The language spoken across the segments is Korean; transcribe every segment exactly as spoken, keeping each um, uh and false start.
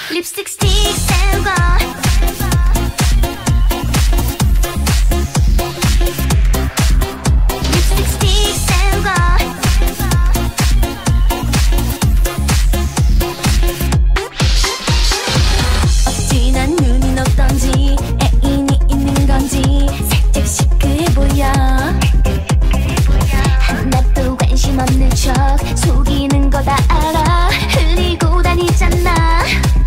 립스틱 스틱 세우고 립스틱 스틱 세우고 어찌 난 눈이 높던지 애인이 있는 건지 살짝 시크해 보여. 하나도 관심 없는 척 속이는 거 다 알아. 흘리고 다니잖아.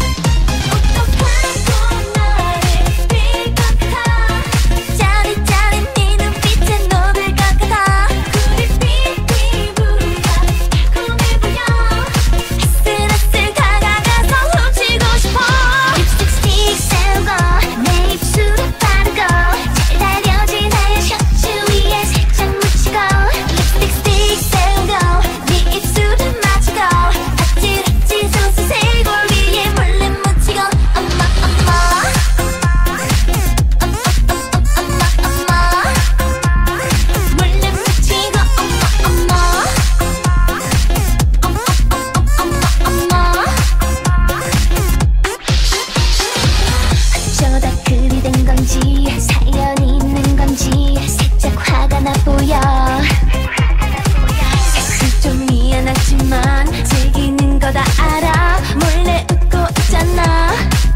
사연이 있는 건지 살짝 화가 나 보여. 사실 좀 미안하지만 즐기는 거 다 알아. 몰래 웃고 있잖아.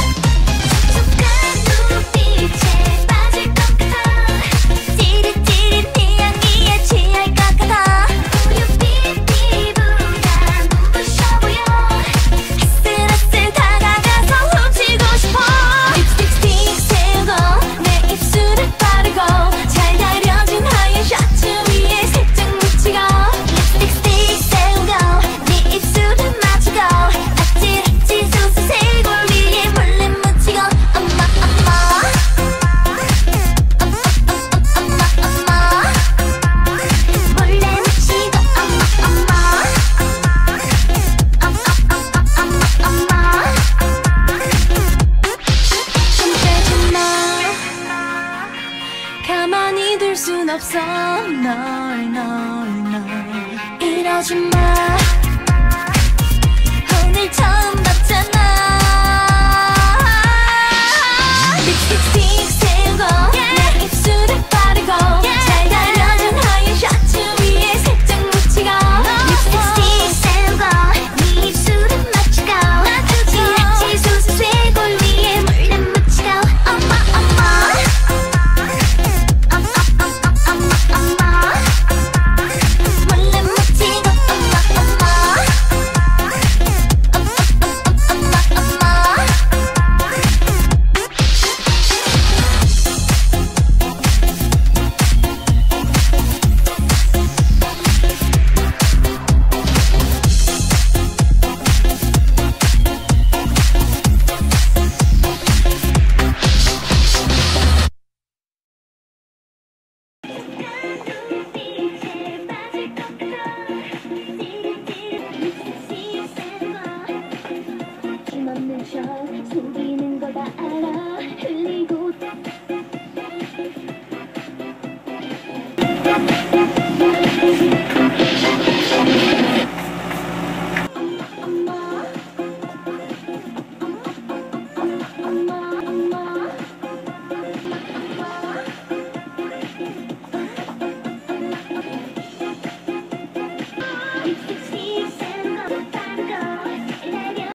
촉촉한 눈빛에 빠질 것 같아. 찌릿찌릿 네 향기에 취할 것 같아. 우유 피피보다 눈부셔 보여. 아슬아슬 다가가서 훔치고 싶어. 립스틱 스틱 세우고 내 입술을 바르고 잘 다려진 하얀 셔츠 위에 살짝 묻히고 립스틱 스틱 세우고 네 입술을 맞추고 아찔아찔 소스 세골 위에 몰래 묻히고 엄마 엄마 엄마 엄마 몰래 묻히고 엄마 엄마 엄마 엄마 엄마 좀 빼지 마. 가만히 둘 순 없어. 널 널 널 이러지 마.